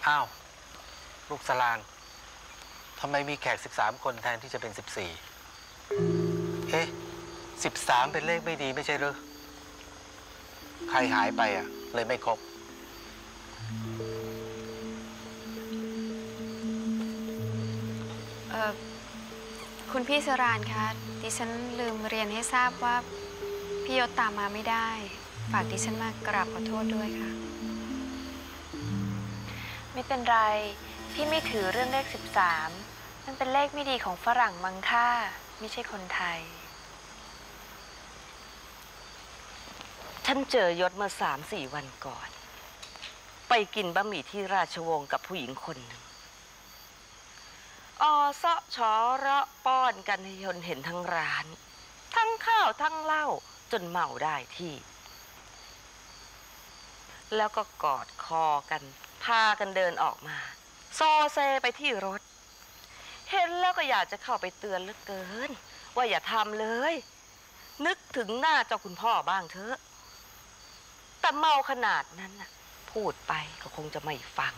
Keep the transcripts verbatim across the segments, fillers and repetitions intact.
อ้าวลูกสลางทำไมมีแขกสิบสามคนแทนที่จะเป็นสิบสี่เอ๊ะสิบสามเป็นเลขไม่ดีไม่ใช่หรือใครหายไปอ่ะเลยไม่ครบเอ่อคุณพี่สรานคะดิฉันลืมเรียนให้ทราบว่าพี่ยศตามมาไม่ได้ฝากดิฉันมากราบขอโทษด้วยค่ะไม่เป็นไรพี่ไม่ถือเรื่องเลขสิบสามมันเป็นเลขไม่ดีของฝรั่งมังค่าไม่ใช่คนไทยฉันเจอยศเมื่อสามสี่วันก่อนไปกินบะหมี่ที่ราชวงศ์กับผู้หญิงคนหนึ่งออซาะชอระป้อนกันให้คนเห็นทั้งร้านทั้งข้าวทั้งเหล้าจนเมาได้ที่แล้วก็กอดคอกันพากันเดินออกมาโซเซไปที่รถเห็นแล้วก็อยากจะเข้าไปเตือนเหลือเกินว่าอย่าทำเลยนึกถึงหน้าเจ้าคุณพ่อบ้างเถอะแต่เมาขนาดนั้นน่ะพูดไปก็คงจะไม่ฟัง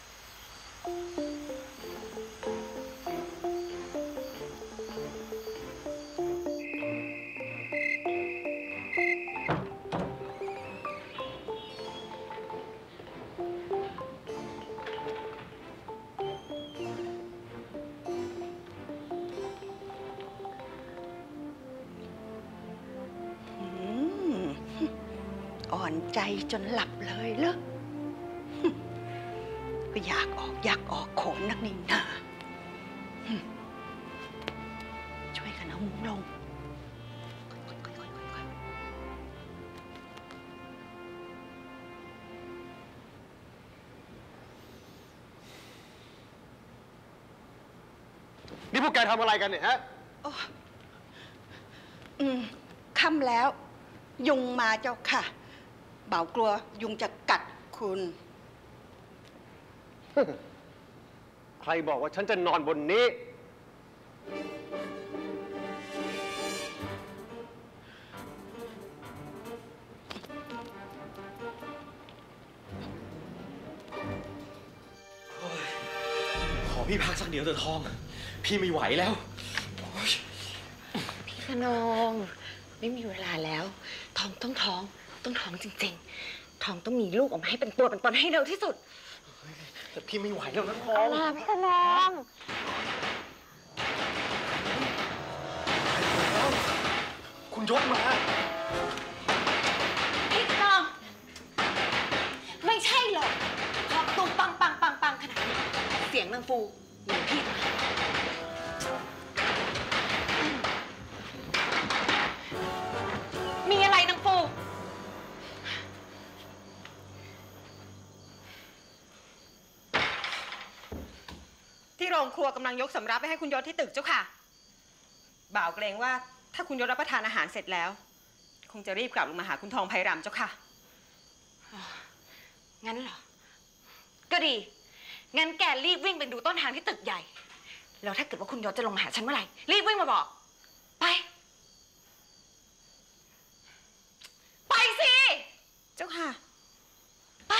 อ่อนใจจนหลับเลยเหรอก็อยากออกอยากออกโขนนักนี่นาช่วยกันเอามุ้งลงนี่พวกแกทำอะไรกันเนี่ยฮะอืมค่ำแล้วยุงมาเจ้าค่ะเบากลัวยุงจะกัดคุณใครบอกว่าฉันจะนอนบนนี้ขอพี่พักสักเดี๋ยวเถอะทองพี่ไม่ไหวแล้วพี่ขนงไม่มีเวลาแล้วทองต้องท้องต้องท้องจริงๆทองต้องมีลูกออกมาให้เป็นตัวเป็นตนให้เร็วที่สุดแต่พี่ไม่ไหวแล้วนะทองอะไรพี่ขนงคุณยศมาพี่ขนงไม่ใช่หรอกทองตุ้มปังปังปังปังขนาดนี้เสียงนางฟูหรือพี่มีอะไรนางฟูที่โรงครัวกำลังยกสำรับไปให้คุณยศที่ตึกเจ้าค่ะบ่าวเกรงว่าถ้าคุณยศรับประทานอาหารเสร็จแล้วคงจะรีบกลับลงมาหาคุณทองไพรำเจ้าค่ะงั้นเหรอก็ดีงั้นแกรีบวิ่งไปดูต้นทางที่ตึกใหญ่แล้วถ้าเกิดว่าคุณยศจะลงมาหาฉันเมื่อไหร่รีบวิ่งมาบอกไปไปสิเจ้าค่ะไป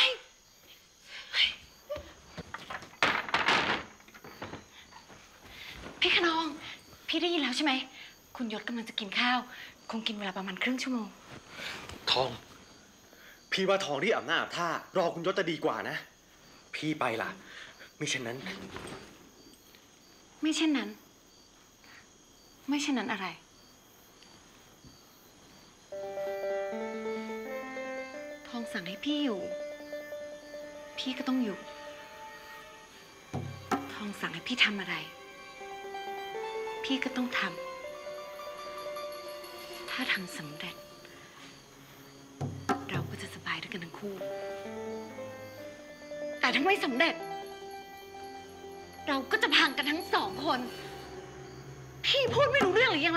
พี่ขนองพี่ได้ยินแล้วใช่ไหมคุณยศกำลังจะกินข้าวคงกินเวลาประมาณครึ่งชั่วโมงทองพี่ว่าทองที่อาบหน้าอาบท่ารอคุณยศจะดีกว่านะพี่ไปล่ะไม่เช่นนั้นไม่เช่นนั้นไม่เช่นนั้นอะไรทองสั่งให้พี่อยู่พี่ก็ต้องอยู่ทองสั่งให้พี่ทำอะไรพี่ก็ต้องทำถ้าทำสำเร็จเราก็จะสบายด้วยกันทั้งคู่แต่ถ้าไม่สำเร็จเราก็จะพังกันทั้งสองคนพี่พูดไม่รู้เรื่องหรือยังไง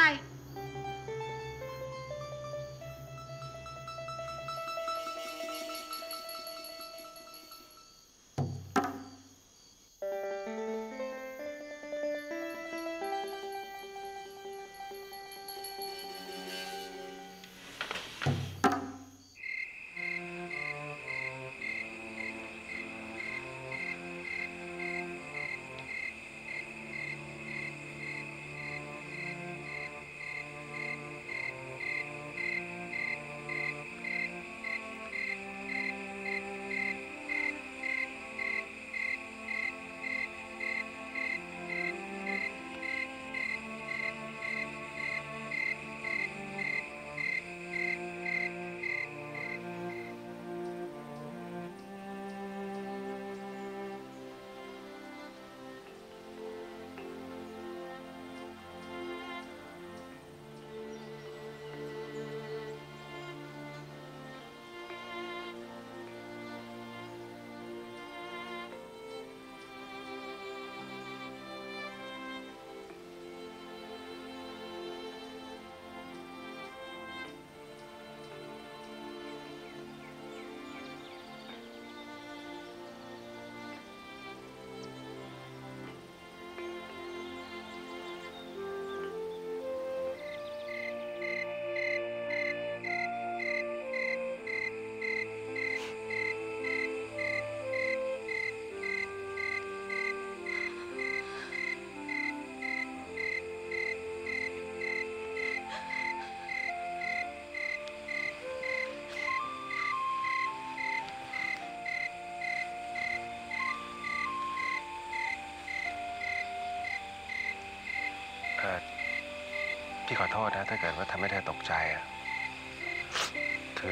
อพี่ขอโทษนะถ้าเกิดว่าทำให้เธอตกใจอ่ะคือ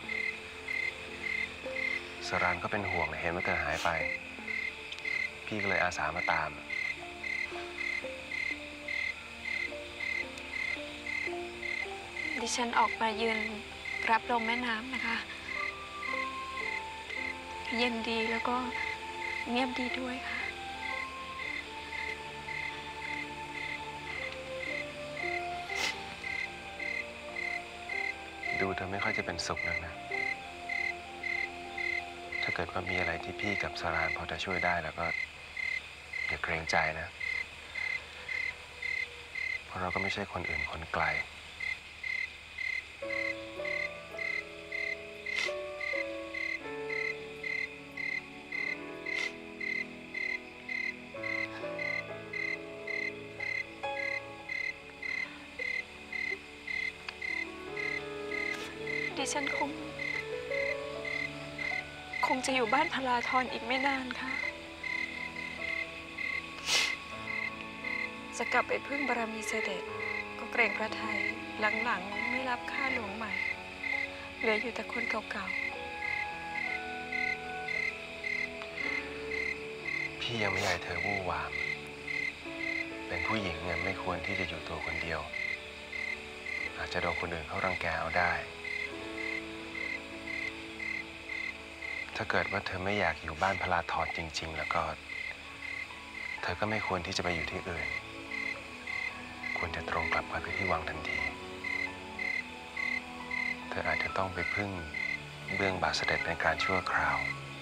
สรานก็เป็นห่วงเห็นว่าเธอหายไปพี่ก็เลยอาสามาตามดิฉันออกมายืนรับลมแม่น้ำนะคะ เย็นดีแล้วก็เงียบดีด้วยค่ะดูเธอไม่ค่อยจะเป็นสุขนักนะถ้าเกิดว่ามีอะไรที่พี่กับสรานพอจะช่วยได้แล้วก็อย่าเกรงใจนะเพราะเราก็ไม่ใช่คนอื่นคนไกลดิฉันคงคงจะอยู่บ้านพลาธรอีกไม่นานค่ะ จะกลับไปพึ่งบารมีเสด็จก็เกรงพระทัยหลังๆไม่รับข้าหลวงใหม่เหลืออยู่แต่คนเก่าๆพี่ยังไม่อยากให้เธอวู่วามเป็นผู้หญิงเนี่ยไม่ควรที่จะอยู่ตัวคนเดียวอาจจะโดนคนอื่นเขารังแกเอาได้ถ้าเกิดว่าเธอไม่อยากอยู่บ้านพลาธรจริงๆแล้วก็เธอก็ไม่ควรที่จะไปอยู่ที่อื่นควรจะตรงกลับไปที่วังทันทีเธออาจจะต้องไปพึ่งเบื้องบาทเสด็จในการชั่วคราว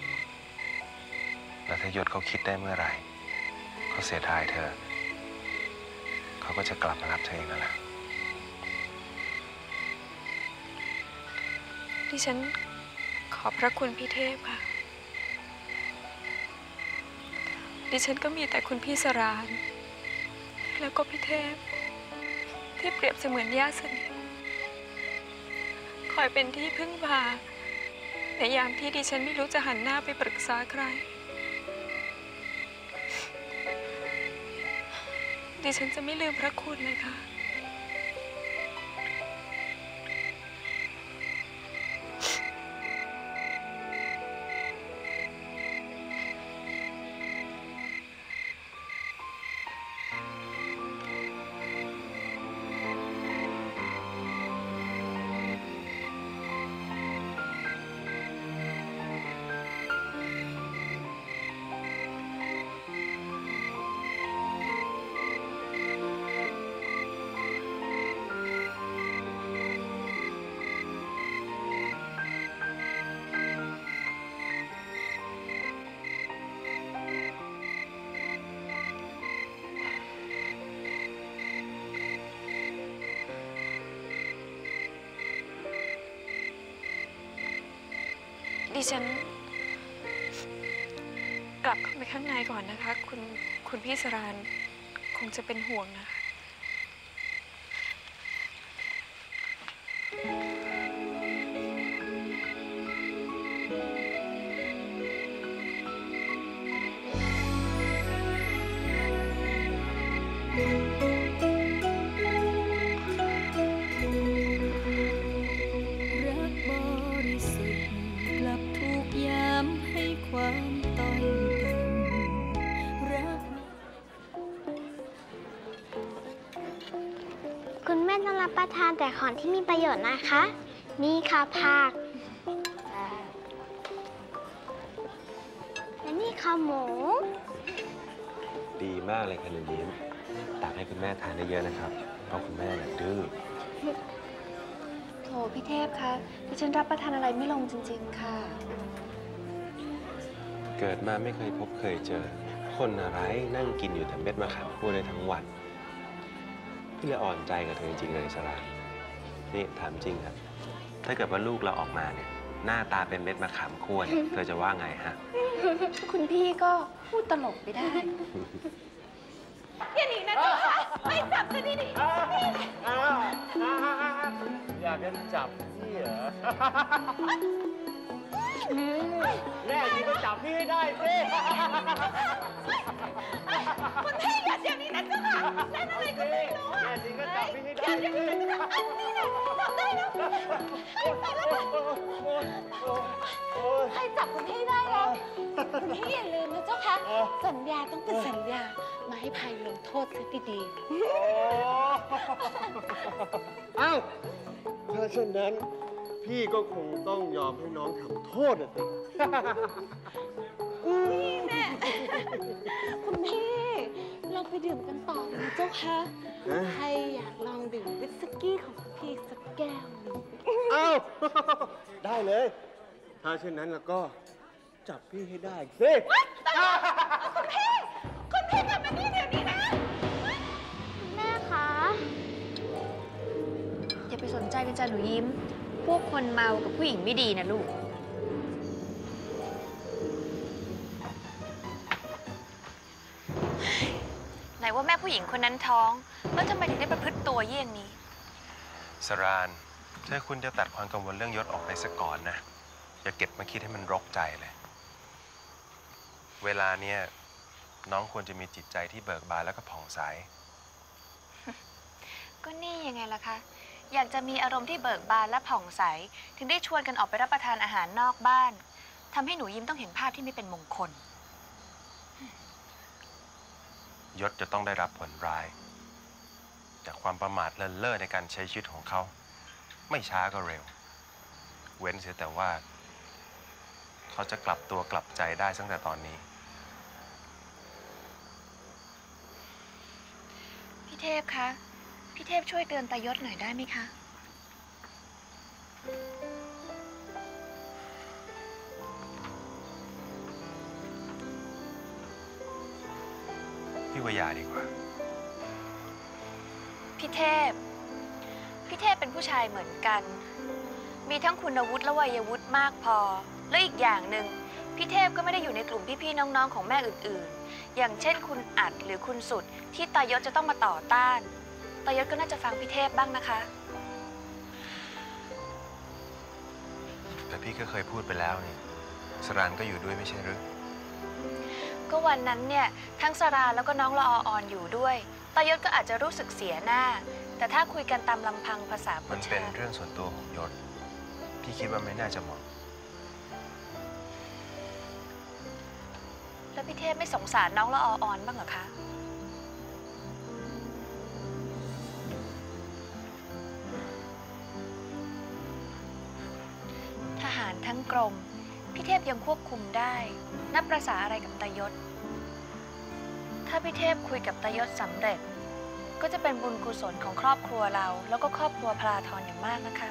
และถ้ายศเขาคิดได้เมื่อไหร่เขาเสียดายเธอเขาก็จะกลับมารับเธอเองนั่นแหละดิฉันขอบพระคุณพี่เทพค่ะดิฉันก็มีแต่คุณพี่สรานแล้วก็พี่เทพที่เปรียบเสมือนญาติสนิทคอยเป็นที่พึ่งพาในยามที่ดิฉันไม่รู้จะหันหน้าไปปรึกษาใครดิฉันจะไม่ลืมพระคุณเลยค่ะดิฉันกลับเข้าไปข้างในก่อนนะคะ คุณคุณพี่สรานคงจะเป็นห่วงนะคะคุณแม่ต้องรับประทานแต่ของที่มีประโยชน์นะคะ นี่ค่ะผักและนี่ค่ะหมูดีมากเลยค่ะหนูยิ้มตักให้คุณแม่ทานได้เยอะนะครับเพราะคุณแม่น่ะดื้อโถพี่เทพคะดิฉันรับประทานอะไรไม่ลงจริงๆค่ะเกิดมาไม่เคยพบเคยเจอคนอะไรนั่งกินอยู่แต่เม็ดมะขามคั่วได้ทั้งวันพี่เลยอ่อนใจกับเธอจริงๆเลยสรานนี่ถามจริงครับถ้าเกิดว่าลูกเราออกมาเนี่ยหน้าตาเป็นเม็ดมะขามคั่วเนี่ยเธอจะว่าไงฮะคุณพี่ก็พูดตลกไปได้อย่าหนีนะเจ้าค่ะไม่จับจะดีดีอยากจะจับพี่เหรอแน่จริงก็จับพี่ให้ได้สิคุณพี่อย่าเดี๋ยวนี้นะเจ้าค่ะเล่นอะไรก็ไม่รู้ใครจับคุณพี่ได้แล้วคุณพี่อย่าลืมนะเจ้าค่ะสัญญาต้องเป็นสัญญามาให้ภัยลงโทษซะดีเอ้าถ้าเช่นนั้น พี่ก็คงต้องยอมให้น้องทำโทษอ่ะสิๆแม่คุณพี่เราไปดื่มกันต่อนะเจ้าค่ะใครอยากลองดื่มวิสกี้ของคุณพี่สักแก้วหนึ่งเอ้า ได้เลย ถ้าเช่นนั้นแล้วก็จับพี่ให้ได้สิคุณพี่คุณพี่กลับมานี่เดี๋ยวนี้นะแม่คะอย่าไปสนใจเป็นจ้าหนูยิ้ม พวกคนเมากับผู้หญิงไม่ดีนะลูก ไหนว่าแม่ผู้หญิงคนนั้นท้อง แล้วทำไมถึงได้ประพฤติตัวเยี่ยงนี้สรานถ้าคุณจะตัดความกังวลเรื่องยศออกไปซะก่อนนะ อย่าเก็บมาคิดให้มันรกใจเลย เวลาเนี้ยน้องควรจะมีจิตใจที่เบิกบานแล้วก็ผ่องใสก็นี่ยังไงล่ะคะ อยากจะมีอารมณ์ที่เบิกบานและผ่องใส ถึงได้ชวนกันออกไปรับประทานอาหารนอกบ้านทำให้หนูยิ้มต้องเห็นภาพที่ไม่เป็นมงคลยศจะต้องได้รับผลร้าย จากความประมาทเลินเล่อในการใช้ชีวิตของเขา ไม่ช้าก็เร็ว เว้นเสียแต่ว่า เขาจะกลับตัวกลับใจได้ตั้งแต่ตอนนี้พี่เทพคะ พี่เทพช่วยเตือนตายศหน่อยได้ไหมคะพี่ว่าอย่าดีกว่าพี่เทพ พี่เทพเป็นผู้ชายเหมือนกัน มีทั้งคุณวุฒิและวัยวุฒิมากพอ และอีกอย่างหนึ่งพี่เทพก็ไม่ได้อยู่ในกลุ่มพี่ๆน้องๆของแม่อื่นๆ อย่างเช่นคุณอัดหรือคุณสุดที่ตายศจะต้องมาต่อต้านตายศก็น่าจะฟังพี่เทพบ้างนะคะแต่พี่ก็เคยพูดไปแล้วนี่ สรานก็อยู่ด้วยไม่ใช่หรือก็วันนั้นเนี่ยทั้งสราแล้วก็น้องละอออ่อนอยู่ด้วยตายศก็อาจจะรู้สึกเสียหน้า แต่ถ้าคุยกันตามลำพังภาษามัผู้นชาเป็นยเรื่องส่วนตัวของยศ พี่คิดว่าไม่น่าจะเหมาะแล้วพี่เทพไม่สงสารน้องละอออ่อนบ้างเหรอคะ ทหารทั้งกรมพี่เทพยังควบคุมได้นับประสาอะไรกับตายศ ถ้าพี่เทพคุยกับตายศสำเร็จ ก็จะเป็นบุญกุศลของครอบครัวเรา แล้วก็ครอบครัวพลาธรอย่างมากนะคะ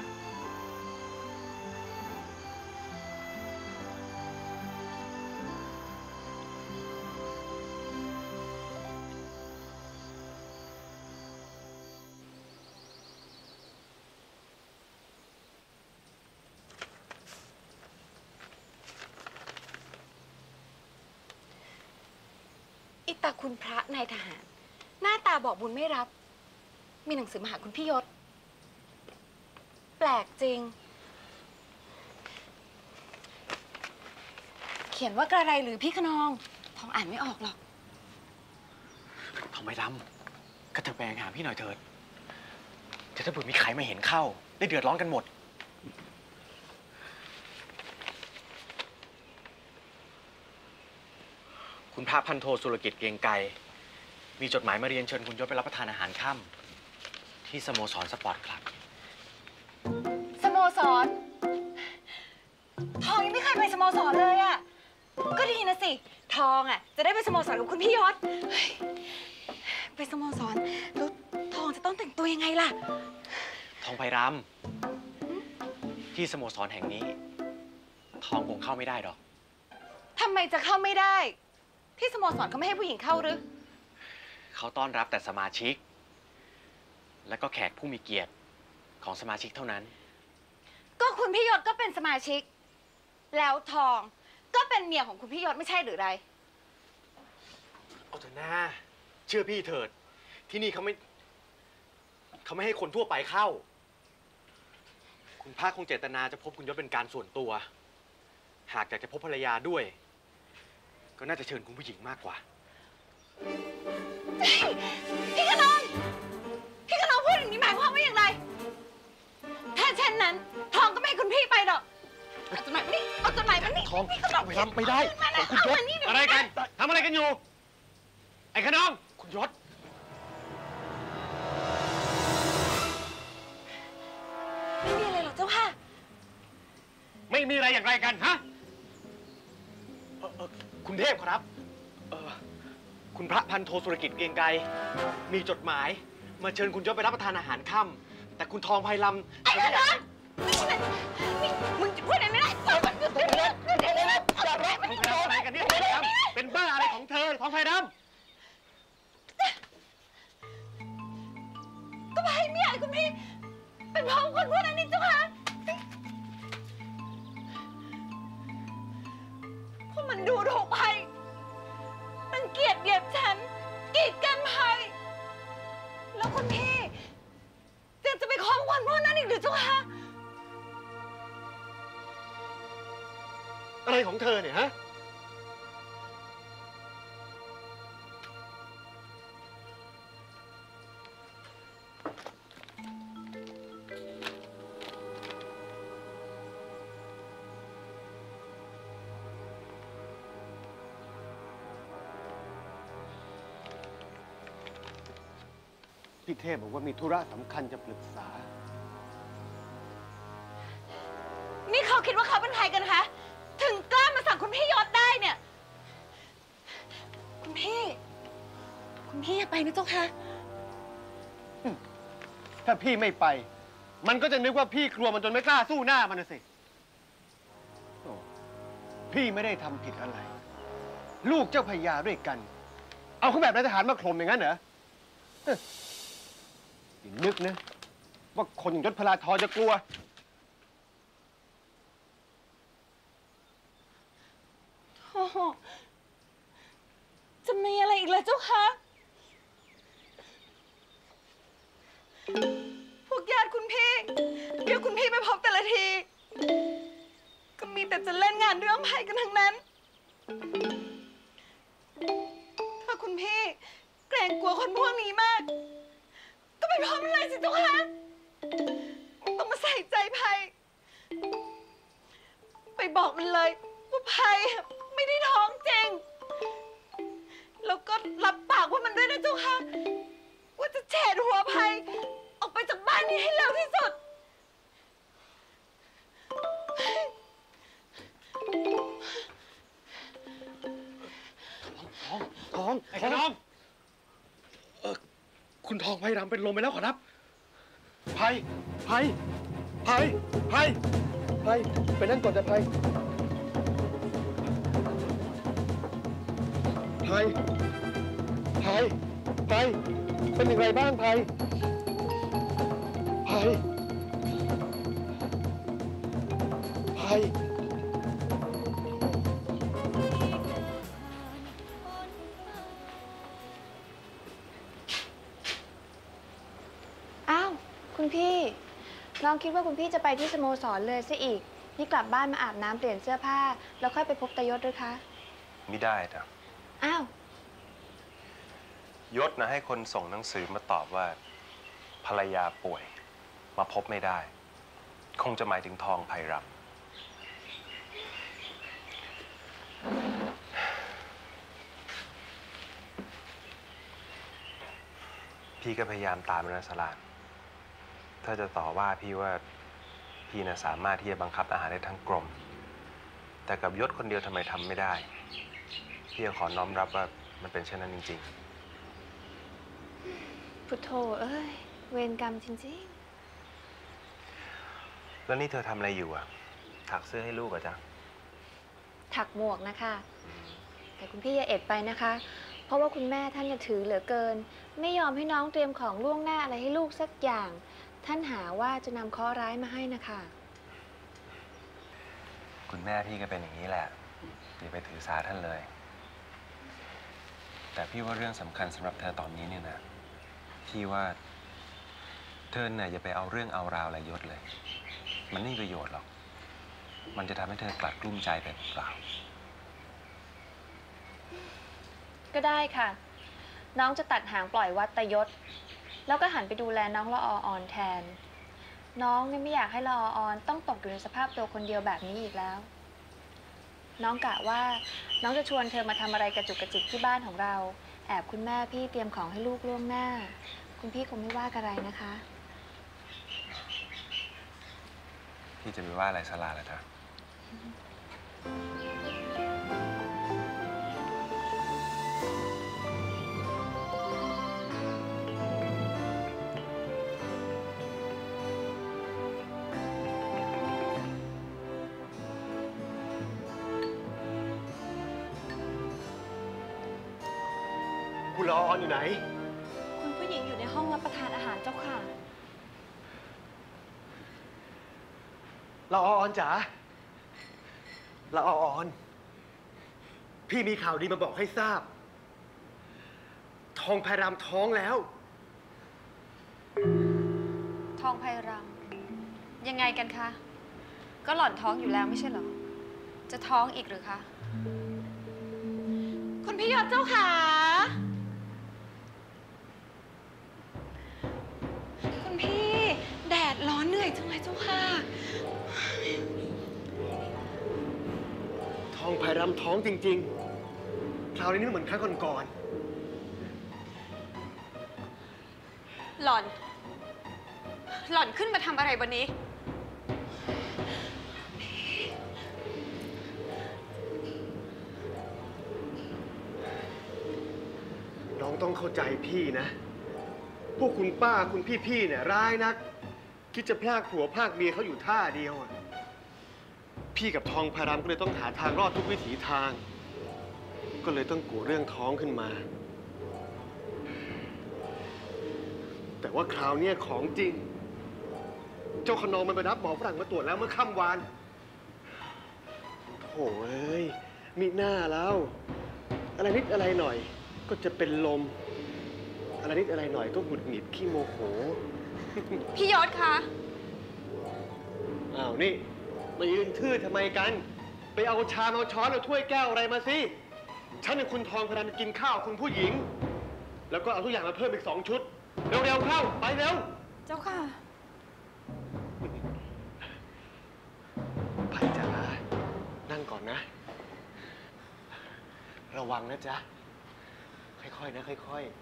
อิตาคุณพระนายทหาร หน้าตาบอกบุญไม่รับ มีหนังสือมาหาคุณพี่ยศ แปลกจริง เขียนว่ากระไรหรือพี่ขนองทองอ่านไม่ออกหรอกทองใบดำก็เธอไปหาพี่หน่อยเถิดแต่ถ้าเผื่อมีใครมาเห็นเข้า ได้เดือดร้อนกันหมด คุณพระพันโทสุรกิจเกรียงไกรมีจดหมายมาเรียนเชิญคุณยศไปรับประทานอาหารค่ำที่สโมสรสปอร์ตคลับสโมสร ทองยังไม่เคยไปสโมสรเลยอ่ะ ก็ดีนะสิ ทองอ่ะจะได้ไปสโมสรกับคุณพี่ยศเฮ้ยไปสโมสรแล้วทองจะต้องแต่งตัวยังไงล่ะทองไพรำที่สโมสรแห่งนี้ ทองคงเข้าไม่ได้ดอกทำไมจะเข้าไม่ได้ ที่สโมสรเขาไม่ให้ผู้หญิงเข้าหรือเขาต้อนรับแต่สมาชิก และก็แขกผู้มีเกียรติของสมาชิกเท่านั้นก็คุณพี่ยศก็เป็นสมาชิก แล้วทองก็เป็นเมียของคุณพี่ยศไม่ใช่หรือไรเอาเถอะนะเชื่อพี่เถิด ที่นี่เขาไม่ เขาไม่ให้คนทั่วไปเข้า คุณพระคงเจตนาจะพบคุณยศเป็นการส่วนตัว หากอยากจะพบภรรยาด้วย ก็น่าจะเชิญคุณผู้หญิงมากกว่าพี่ขนองพี่ขนองพูดอย่างนี้หมายความว่าอย่างไรเช่นนั้น ทองก็ไม่ให้คุณพี่ไปหรอกเอาจดหมายมานี่เอาจดหมายมานี่ทองนี่ก็บอกไปทำไม่ได้เอาคืนมานะคุณยศเอามานี่เดี๋ยวอะไรกันทำอะไรกันอยู่ ไอ้ขนองคุณยศไม่มีอะไรหรอกเจ้าค่ะไม่มีอะไรอย่างไรกันฮะเอ่อเอ่อคุณเทพครับเอ่อคุณพระพันโทสุรกิจเกรียงไกรมีจดหมาย มาเชิญคุณยศไปรับประทานอาหารค่ำแต่คุณทองไพลำไอ้นั่นนะนี่มันนี่มึงจะพูดอะไรไม่ได้ปล่อยมันหยุดเดี๋ยวนี้เดี๋ยวนี้นะอย่าแรงมันทองไพลำอะไรกันเนี่ยทองไพลำเป็นบ้าอะไรของเธอทองไพลำก็ไปไม่อยากให้คุณพี่ เป็นพ่อคนพวกนั้นนี่เจ้าค่ะพวกมันดูถูกภัยมันเกลียดเหยียดฉันกีดกันภัยแล้วคุณพี่ยังจะไปคล้องคนพวกนั้นอีกหรือเจ้าค่ะอะไรของเธอเนี่ยฮะพี่เทพบอกว่ามีธุระสำคัญจะปรึกษานี่เขาคิดว่าเขาเป็นใครกันคะ ถึงกล้ามาสั่งคุณพี่ยศได้เนี่ย คุณพี่ คุณพี่อย่าไปนะเจ้าค่ะถ้าพี่ไม่ไป มันก็จะนึกว่าพี่กลัวมันจนไม่กล้าสู้หน้ามันนะสิโอ้พี่ไม่ได้ทำผิดอะไร ลูกเจ้าพญาด้วยกัน เอาเขาแบบนายทหารมาข่มอย่างนั้นเหรอเฮ้ยอย่านึกนะ ว่าคนอย่างยศพลาธรจะกลัวโอ้โหจะมีอะไรอีกล่ะเจ้าคะพวกญาติคุณพี่ เดี๋ยวคุณพี่ไปพบแต่ละที ก็มีแต่จะเล่นงานเรื่องไพ่กันทั้งนั้น ถ้าคุณพี่เกรงกลัวคนพวกนี้มาก ก็ไปพบมันเลยสิเจ้าคะไม่ต้องมาใส่ใจไพ่ไปบอกมันเลยว่าไพ่ไม่ได้ท้องจริง แล้วก็รับปากว่ามันด้วยนะเจ้าค่ะ ว่าจะแฉดหัวไพ่ออกไปจากบ้านนี้ให้เร็วที่สุดทองไอ้ขนองเออคุณทองไพรำเป็นลมไปแล้วขอรับไพไพไพไพไพไปนั่งก่อนจะไพไพไพไพเป็นอย่างไรบ้างไพไพไพอ้าว คุณพี่ น้องคิดว่าคุณพี่จะไปที่สโมสรเลยซะอีก นี่กลับบ้านมาอาบน้ำเปลี่ยนเสื้อผ้า แล้วค่อยไปพบตายศด้วยคะไม่ได้นะอ้าวยศนะให้คนส่งหนังสือมาตอบว่า ภรรยาป่วย มาพบไม่ได้ คงจะหมายถึงทองไพรำพี่ก็พยายามตามนะสลานถ้าจะต่อว่าพี่ว่าพี่นะสามารถที่จะบังคับอาหารได้ทั้งกลม แต่กับยศคนเดียวทำไมทำไม่ได้ พี่ขอน้อมรับว่ามันเป็นเช่นนั้นจริงๆพุทโธเอ้ย เวรกรรมจริงแล้วนี่เธอทำอะไรอยู่อ่ะ ถักเสื้อให้ลูกเหรอจ๊ะๆ ถักหมวกนะคะ แต่คุณพี่อย่าเอ็ดไปนะคะ เพราะว่าคุณแม่ท่านจะถือเหลือเกิน ไม่ยอมให้น้องเตรียมของล่วงหน้าอะไรให้ลูกสักอย่าง ท่านหาว่าจะนำเคราะห์ร้ายมาให้นะคะคุณแม่พี่ก็เป็นอย่างนี้แหละอย่าไปถือสาท่านเลย แต่พี่ว่าเรื่องสำคัญสำหรับเธอตอนนี้เนี่ยนะ พี่ว่าเธอเนี่ยอย่าไปเอาเรื่องเอาราวอะไรยศเลย มันไม่มีประโยชน์หรอก มันจะทำให้เธอกลัดกลุ้มใจไปเปล่าก็ได้ค่ะ น้องจะตัดหางปล่อยวัดตยศ แล้วก็หันไปดูแลน้องละอออ่อนแทนน้องเนี่ยไม่อยากให้ละอออนต้องตกอยู่ในสภาพตัวคนเดียวแบบนี้อีกแล้ว น้องกะว่าน้องจะชวนเธอมาทำอะไรกระจุกกระจิกที่บ้านของเรา แอบคุณแม่พี่เตรียมของให้ลูกล่วงหน้า คุณพี่คงไม่ว่าอะไรนะคะพี่จะไม่ว่าอะไรสลาเลยจ้ะคุณละออนอยู่ไหนคุณผู้หญิงอยู่ในห้องรับประทานอาหารเจ้าค่ะละออนจ๋า ละออน พี่มีข่าวดีมาบอกให้ทราบ ทองแพรามท้องแล้วทองไพรำยังไงกันคะ ก็หล่อนท้องอยู่แล้วไม่ใช่เหรอ จะท้องอีกหรือคะคุณพี่ยศเจ้าค่ะ คุณพี่แดดร้อนเหนื่อยจังเลยเจ้าค่ะทองแพรามท้องจริงๆ คราวนี้ไม่เหมือนครั้งก่อนหล่อน หล่อนขึ้นมาทำอะไรวันนี้ๆ น้องต้องเข้าใจพี่นะ พวกคุณป้าคุณพี่ๆเนี่ยร้ายนัก คิดจะพลากผัวพลากเมียเขาอยู่ท่าเดียวอะพี่กับทองพารามก็เลยต้องหาทางรอดทุกวิถีทาง ก็เลยต้องกุเรื่องท้องขึ้นมา แต่ว่าคราวเนี้ยของจริง เจ้าขนองมันไปรับหมอฝรั่งมาตรวจแล้วเมื่อค่ำวานโถ่เอ้ยมิหน้าแล้ว อะไรนิดอะไรหน่อย ก็จะเป็นลม อะไรนิดอะไรหน่อยก็หงุดหงิดขี้โมโหพี่ยศคะอ้าวนี่มายืนทื่อทำไมกัน ไปเอาชามเอาช้อนเอาถ้วยแก้วอะไรมาสิ ฉันกับคุณทองพนันกินข้าวคุณผู้หญิง แล้วก็เอาทุกอย่างมาเพิ่มอีกสองชุด เร็วๆเข้า ไปเร็วเจ้าค่ะไปจ๋านั่งก่อนนะ ระวังนะจ๊ะ ค่อยๆนะค่อย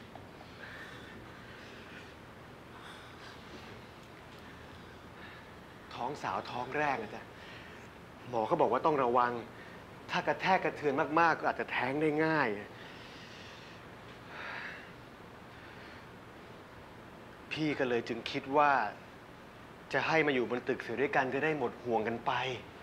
ๆ ท้องสาวท้องแรกนะจ๊ะ หมอเขาบอกว่าต้องระวัง ถ้ากระแทกกระเทือนมากๆ ก็อาจจะแท้งได้ง่าย พี่ก็เลยจึงคิดว่า จะให้มาอยู่บนตึกเสือด้วยกันจะได้หมดห่วงกันไป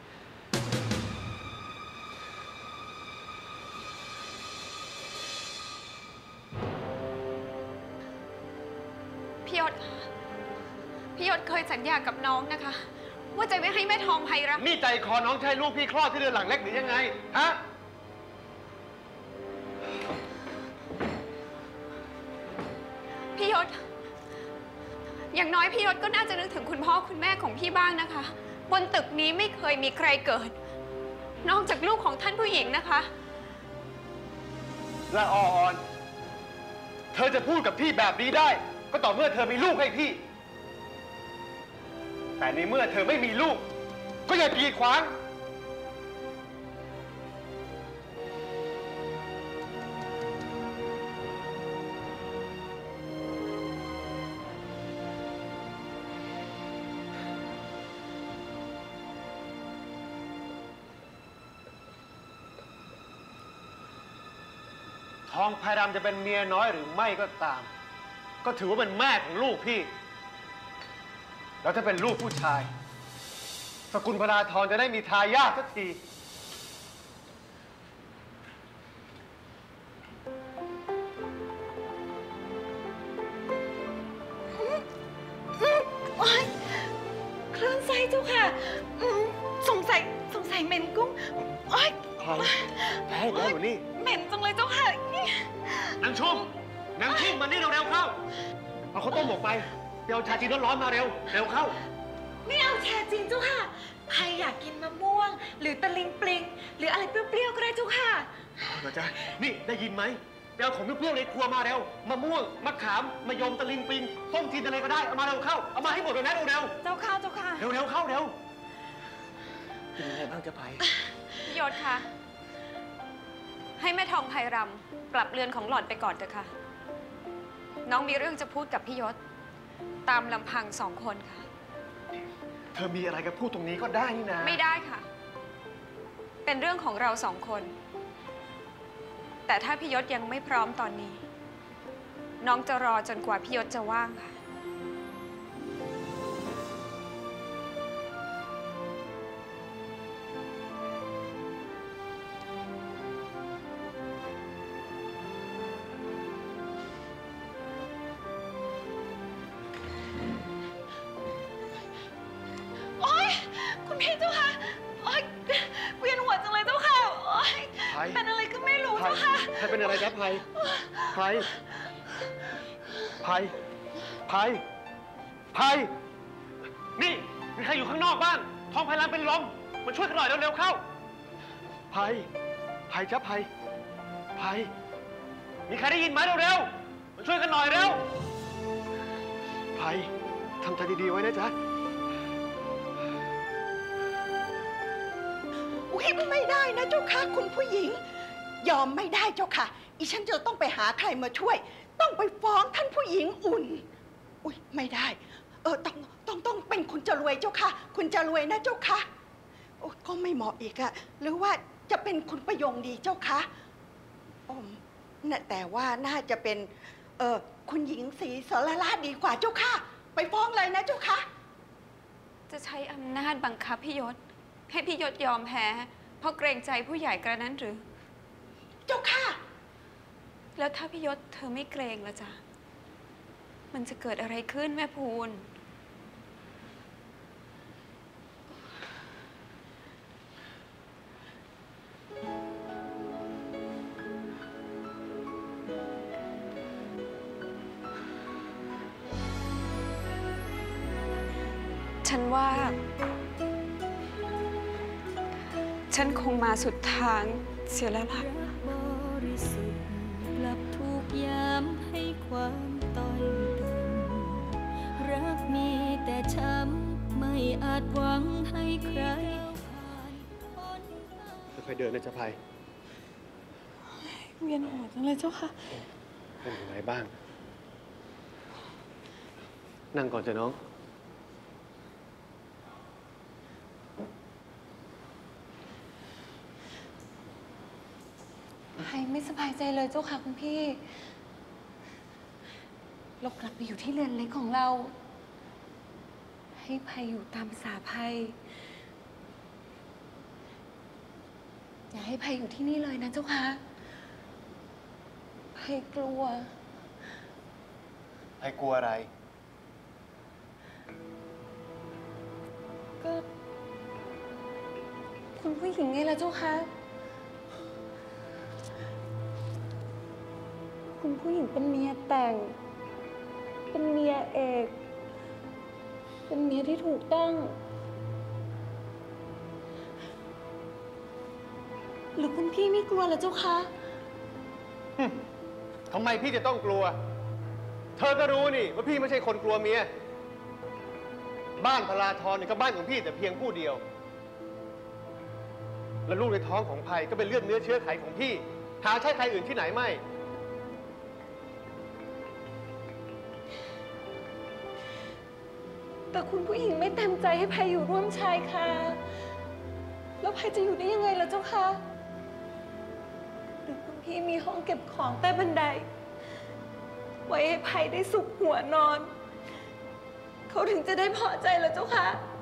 พี่ยศคะพี่ยศเคยสัญญากับน้องนะคะ ว่าจะไม่ให้แม่ทองไพรัตน์นี่ใจคอน้องใช่ลูกพี่คลอดที่เดือนหลังเล็กหรือยังไง ฮะพี่ยศ อย่างน้อยพี่ยศก็น่าจะนึกถึงคุณพ่อคุณแม่ของพี่บ้างนะคะ บนตึกนี้ไม่เคยมีใครเกิด นอกจากลูกของท่านผู้หญิงนะคะละออน เธอจะพูดกับพี่แบบนี้ได้ ก็ต่อเมื่อเธอมีลูกให้พี่ แต่ในเมื่อเธอไม่มีลูก ก็อย่ากีดขวาง ทองพายรำจะเป็นเมียน้อยหรือไม่ก็ตาม ก็ถือว่าเป็นแม่ของลูกพี่ แล้วถ้าเป็นลูกผู้ชายสกุลพนาธรจะได้มีทายาทสักทีโอ๊ยคลื่นไส้เจ้าค่ะอืมสงสัยสงสัยเหม็นกุ้งโอ๊ยใครแพ้แล้วเหรอนี่เหม็นจังเลยเจ้าค่ะนางชุ่มนางชุ่มมานี่เร็วๆเข้า เอาข้าวต้มหมกไปไปเอาชาจีนร้อนๆมาเร็ว เร็วเข้าไม่เอาแชร์จริงเจ้าค่ะใครอยากกินมะม่วง หรือตะลิงปลิง หรืออะไรเปรี้ยวๆก็ได้เจ้าค่ะเอาเหรอจ๊ะนี่ได้ยินไหมไปเอาของเปรี้ยวๆในครัวมาเร็วมะม่วงมะขามมะยมตะลิงปิงส้มจีนอะไรก็ได้เอามาเร็วเข้าเอามาให้หมดเลยนะเร็วเจ้าค่ะเจ้าค่ะๆเร็วๆเข้าเร็วเป็นยังไงบ้างจ๊ะไพพี่ยศคะให้แม่ทองไพรำกลับเรือนของหล่อนไปก่อนเถอะค่ะ น้องมีเรื่องจะพูดกับพี่ยศตามลำพังสองคนค่ะเธอมีอะไรก็พูดตรงนี้ก็ได้นี่นะไม่ได้ค่ะ เป็นเรื่องของเราสองคน แต่ถ้าพี่ยศยังไม่พร้อมตอนนี้ น้องจะรอจนกว่าพี่ยศจะว่างค่ะ โอ๊ย คุณพี่เจ้าค่ะ โอ๊ย เวียนหัวจังเลยเจ้าค่ะ โอ๊ย เป็นอะไรก็ไม่รู้เจ้าค่ะไพเป็นอะไรจ๊ะไพไพไพไพไพนี่มีใครอยู่ข้างนอกบ้างทองไพรันเป็นลมมาช่วยกันหน่อยเร็วๆเข้าไพไพจ๊ะไพไพมีใครได้ยินไหมเร็วๆมาช่วยกันหน่อยเร็วไพทำใจดีๆไว้นะจ๊ะอุ้ยไม่ได้นะเจ้าค่ะคุณผู้หญิง ยอมไม่ได้เจ้าค่ะอีฉันจะต้องไปหาใครมาช่วย ต้องไปฟ้องท่านผู้หญิงอุ่นอุ้ยไม่ได้เออต้องต้องต้องเป็นคุณจรวยเจ้าค่ะคุณจรวยนะเจ้าค่ะโอ้ก็ไม่เหมาะอีกอะหรือว่าจะเป็นคุณประยงดีเจ้าค่ะอ๋อน่ะแต่ว่าน่าจะเป็นเออคุณหญิงศรีสรราชดีกว่าเจ้าค่ะไปฟ้องเลยนะเจ้าค่ะจะใช้อำนาจบังคับพี่ยศ ให้พี่ยศยอมแพ้ เพราะเกรงใจผู้ใหญ่กระนั้นหรือเจ้าค่ะแล้วถ้าพี่ยศเธอไม่เกรงละจ๊ะ มันจะเกิดอะไรขึ้นแม่พูน ฉันว่า ฉันคงมาสุดทางเสียแล้วล่ะบริสุทธิ์กลับถูกย้ำให้ความต้อยต่ำรักมีแต่ช้ำไม่อาจหวังให้ใครผ่านพ้นค่อยๆเดินนะจ๊ะไพเวียนหัวจังเลยเจ้าค่ะเป็นยังไงบ้าง นั่งก่อนจ้ะน้องไพไม่สบายใจเลยเจ้าค่ะคุณพี่ เรากลับไปอยู่ที่เรือนเล็กของเรา ให้ไพอยู่ตามภาษาไพอย่าให้ไพอยู่ที่นี่เลยนะเจ้าค่ะไพกลัวไพกลัวอะไรก็ คุณผู้หญิงไงล่ะเจ้าค่ะ คุณผู้หญิงเป็นเมียแต่ง เป็นเมียเอก เป็นเมียที่ถูกต้อง หรือคุณพี่ไม่กลัวเหรอเจ้าคะทำไมพี่จะต้องกลัว เธอก็รู้นี่ว่าพี่ไม่ใช่คนกลัวเมีย บ้านพลาธรเนี่ยก็บ้านของพี่แต่เพียงผู้เดียว และลูกในท้องของไพก็เป็นเลือดเนื้อเชื้อไขของพี่ หาใช่ใครอื่นที่ไหนไม่แต่คุณผู้หญิงไม่เต็มใจให้ไพอยู่ร่วมชายคาแล้วไพจะอยู่ได้ยังไงล่ะเจ้าคะหรือคุณพี่มีห้องเก็บของใต้บันได ไว้ให้ไพได้สุกหัวนอน เขาถึงจะได้พอใจล่ะเจ้าคะ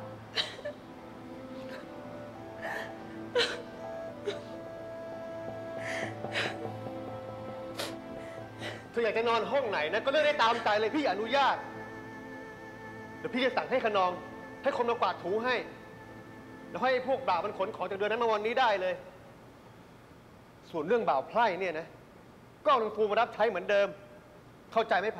เธออยากจะนอนห้องไหนนะก็เลือกได้ตามใจเลยพี่อนุญาต เดี๋ยวพี่จะสั่งให้ขนอง ให้คนมากวาดถูให้ แล้วให้พวกบ่าวมันขนของจากเดือนนั้นมาวันนี้ได้เลย ส่วนเรื่องบ่าวไพร่เนี่ยนะ ก็เอาลุงฟูมารับใช้เหมือนเดิม เข้าใจไหมไพ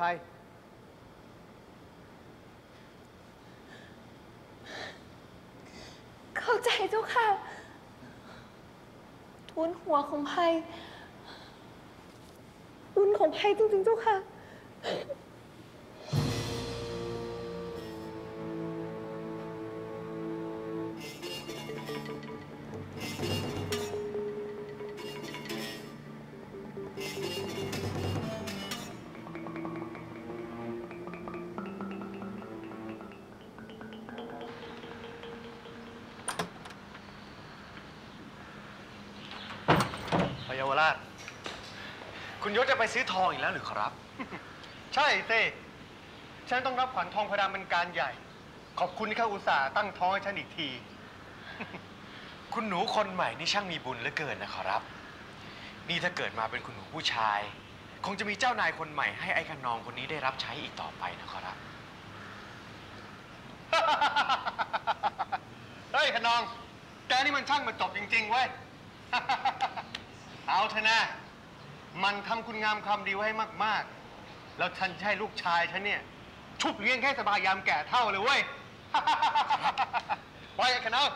เข้าใจเจ้าค่ะ ทุนหัวของไพของไพจริงๆเจ้าค่ะไปเยาวราช คุณยศจะไปซื้อทองอีกแล้วหรือครับใช่สิฉันต้องรับขวัญทองพระดำเป็นการใหญ่ ขอบคุณที่เขาอุตส่าห์ตั้งท้องให้ฉันอีกทีคุณหนูคนใหม่นี่ช่างมีบุญเหลือเกินนะครับ นี่ถ้าเกิดมาเป็นคุณหนูผู้ชาย คงจะมีเจ้านายคนใหม่ให้ไอ้ขนองคนนี้ได้รับใช้อีกต่อไปนะครับเฮ้ยขนอง แกนี่มันช่างมาจบจริงๆเว้ย เอาเถอะนะ มันทำคุณงามความดีไว้ให้มากๆ แล้วฉันจะให้ลูกชายฉันเนี่ย ชุบเลี้ยงแค่สบายยามแก่เท่าเลยเว้ย ไว้ขนอง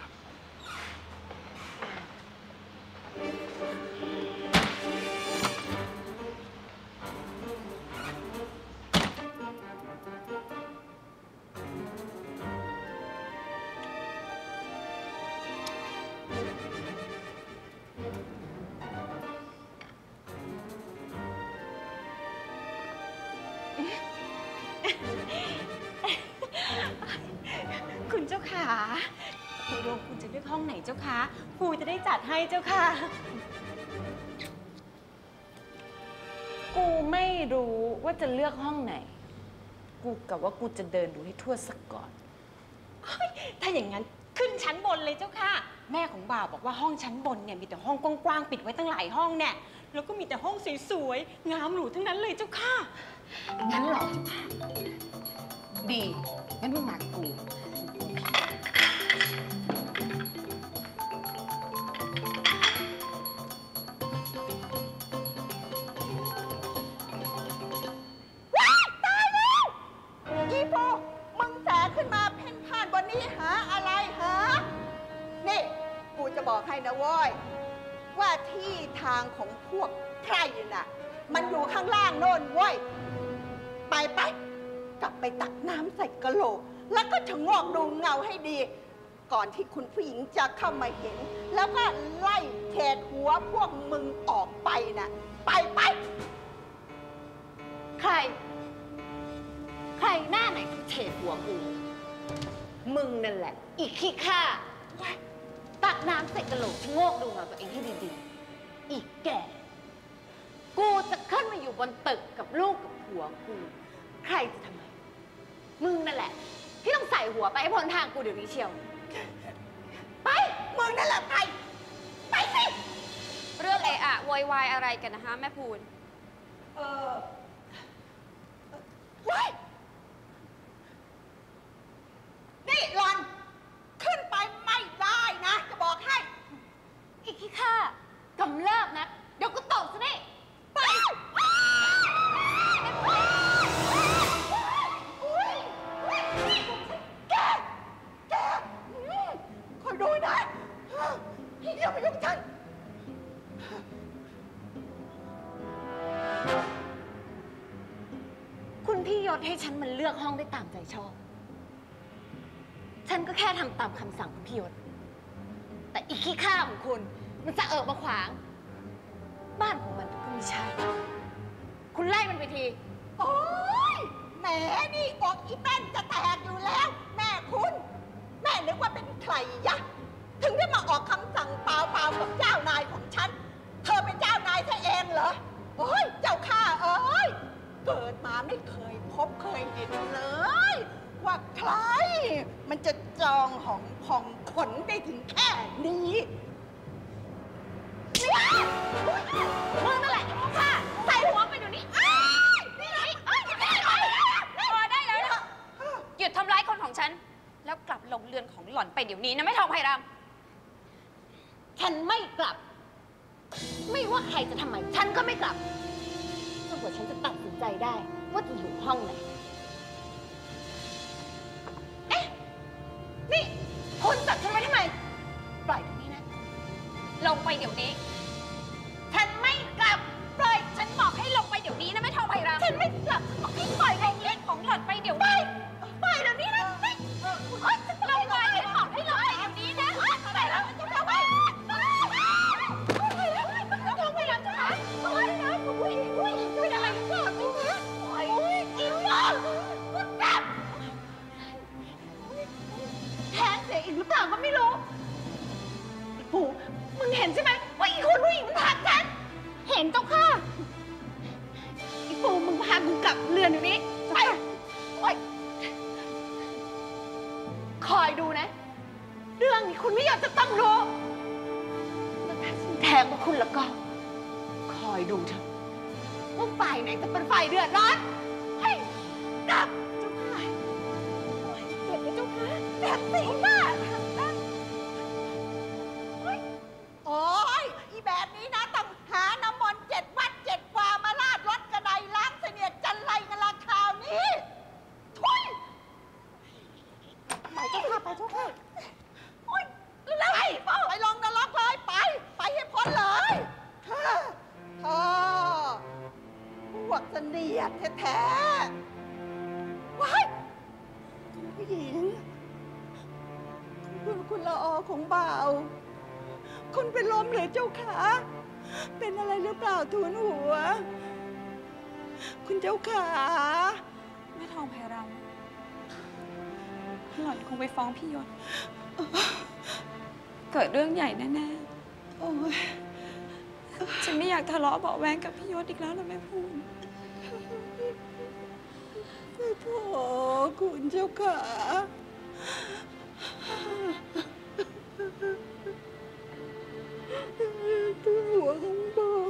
คุณเจ้าขาตกลงคุณจะเลือกห้องไหนเจ้าคะครูจะได้จัดให้เจ้าค่ะ กูไม่รู้ว่าจะเลือกห้องไหน กูกะว่ากูจะเดินดูให้ทั่วสักก่อน ถ้าอย่างนั้นขึ้นชั้นบนเลยเจ้าค่ะ แม่ของบ่าวบอกว่าห้องชั้นบนเนี่ยมีแต่ห้องกว้างๆปิดไว้ตั้งหลายห้องเนี่ย แล้วก็มีแต่ห้องสวยๆงามหรูทั้งนั้นเลยเจ้าค่ะงั้นเหรอ ดี งั้นมึงมากับกูตายแล้วอีโฟมึงแสขึ้นมาเพ่นพ่านบนนี้หาอะไรหา นี่ กูจะบอกให้นะเว้ย ว่าที่ทางของพวกไพร่น่ะ มันอยู่ข้างล่างโน่นเว้ย ไปไปกลับไปตักน้ำใส่กะโหลก แล้วก็ชะโงกดูเงาให้ดี ก่อนที่คุณผู้หญิงจะเข้ามาเห็น แล้วก็ไล่เฉดหัวพวกมึงออกไปน่ะ ไปไปใคร ใครหน้าไหนที่เฉดหัวกู มึงนั่นแหละ อีกขี้ข้าตักน้ำใส่กระโหลกชะโงกดูเงาตัวเองให้ดีๆ อีกแก่ กูจะขึ้นมาอยู่บนตึกกับลูกกับผัวกู ใครจะทำไม มึงนั่นแหละ ที่ต้องใส่หัวไปให้พ้นทางกูเดี๋ยวนี้เชียวไป มึงนั่นแหละไป ไปสิเรื่องเอะอะโวยวายอะไรกันนะคะแม่พูนเออว้ายนี่หลอน ขึ้นไปไม่ได้นะ จะบอกให้อีกขี้ข้ากำเริบนะ เดี๋ยวกูตบซะนี่ไปแก แกคอยดูนะอย่ามายุ่งฉันคุณพี่ยศให้ฉันมันเลือกห้องได้ตามใจชอบ ฉันก็แค่ทำตามคำสั่งคุณพี่ยศ แต่อีกขี้ข้าของคุณ มันจะเอิบมาขวาง บ้านของมันก็ไม่ใช่ คุณไล่มันไปทีโอ๊ยแหมนี่อกอีแป้นจะแตกอยู่แล้ว แม่คุณ แม่นึกว่าเป็นใครยะ ถึงได้มาออกคำสั่งเปล่าๆกับเจ้านายของฉัน เธอเป็นเจ้านายซะเองเหรอ โอ้ยเจ้าข้าเอ้ย เกิดมาไม่เคยพบเคยเห็นเลย ว่าใคร มันจะจองหองพองขนได้ถึงแค่นี้มึงนั่นแหละค่ะ ใส่หัวไปเดี๋ยวนี้นี่ไงพอได้แล้วนะหยุดทำร้ายคนของฉัน แล้วกลับลงเรือนของหล่อนไปเดี๋ยวนี้นะแม่ทองไพรำฉันไม่กลับ ไม่ว่าใครจะทำไม ฉันก็ไม่กลับจนกว่าฉันจะตัดสินใจได้ว่าจะอยู่ห้องไหนเอ๊ะ นี่คุณจับฉันไว้ทำไม ปล่อยตรงนี้นะลงไปเดี๋ยวนี้ฉันไม่กลับ ปล่อย ฉันบอกให้ลงไปงเจ้าค่ะอีปูมึงพากูกลับเรือนอยู่นี้ไปโอ๊ยคอยดูนะเรื่องนี้คุณไม่ยอมจะต้องรู้แล้วถ้าฉันแทงพวกคุณแล้วก็คอยดูเถอะว่าฝ่ายไหนจะเป็นฝ่ายเดือดร้อนให้กลับเจ้าค่ะโอ๊ยเจ็บนะเจ้าค่ะเจ็บสิบ้าโอ๊ยอีแบบนี้นะต้องหาน้ำมนต์เจ็ดวัดเจ็ดวามาลาดรถกระไดล้างเสนียดจันไรกันละคราวนี้ทุยไปเจ้าค่ะไปเจ้าค่ะโอ๊ยแล้วไปไปลงนรกเลยไปไปให้พ้นเลยเธอเธอพวกเสนียดแท้ๆว้ายคุณผู้หญิงคุณคุณละออของบ่าวคุณเป็นลมหรือเจ้าขาเป็นอะไรหรือเปล่าทูลหัวคุณเจ้าขาแม่ทองไพรำหล่อนคงไปฟ้องพี่ยศเกิดเรื่องใหญ่แน่ๆโอ้ยฉันไม่อยากทะเลาะเบาะแวงกับพี่ยศอีกแล้วนะแม่พูนโอ้คุณเจ้าขาตัวหัวของบ่าว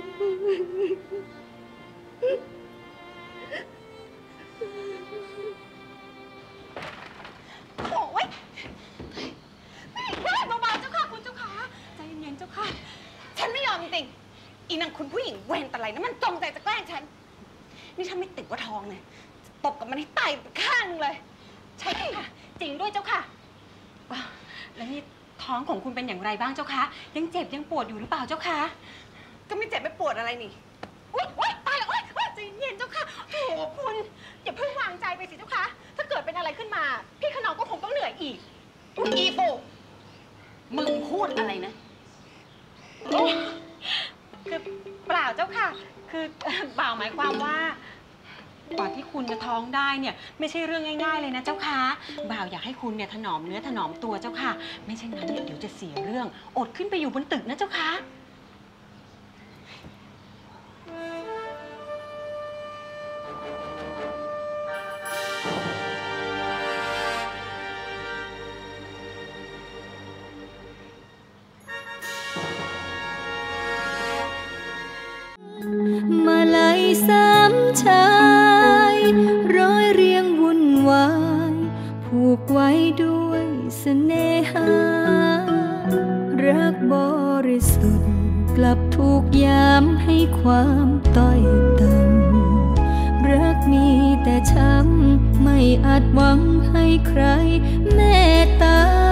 โอ้ยไม่ได้เบาๆเจ้าค่ะคุณเจ้าค่ะใจเย็นๆเจ้าค่ะฉันไม่ยอมจริงๆอีนางคุณผู้หญิงเวรแต่ไรนะมันจงใจจะแกล้งฉันนี่ถ้าไม่ติดว่าทองเนี่ยตบกับมันให้ตายไปข้างนึงเลยใช่ค่ะจริงด้วยเจ้าค่ะแล้วนี่ท้องของคุณเป็นอย่างไรบ้างเจ้าคะยังเจ็บยังปวดอยู่หรือเปล่าเจ้าคะก็ไม่เจ็บไม่ปวดอะไรนี่อุ๊ยอุ๊ยตายแล้วอุ๊ยอุ๊ยใจเย็นเจ้าค่ะโอ้คุณอย่าเพิ่งวางใจไปสิเจ้าคะถ้าเกิดเป็นอะไรขึ้นมาพี่ขนองก็คงต้องเหนื่อยอีกอีปูมึงพูดอะไรนะคือเปล่าเจ้าค่ะคือบ่าวหมายความว่ากว่าที่คุณจะท้องได้เนี่ยไม่ใช่เรื่องง่ายๆเลยนะเจ้าค่ะบ่าวอยากให้คุณเนี่ยถนอมเนื้อถนอมตัวเจ้าค่ะไม่เช่นนั้นเนี่ยเดี๋ยวจะเสียเรื่องอดขึ้นไปอยู่บนตึกนะเจ้าค่ะมาลัยสามชายร้อยเรียงวุ่นวายผูกไว้ด้วยเสน่หารักบริสุทธิ์กลับถูกยามให้ความต้อยต่ำรักมีแต่ช้ำไม่อาจหวังให้ใครเมตตา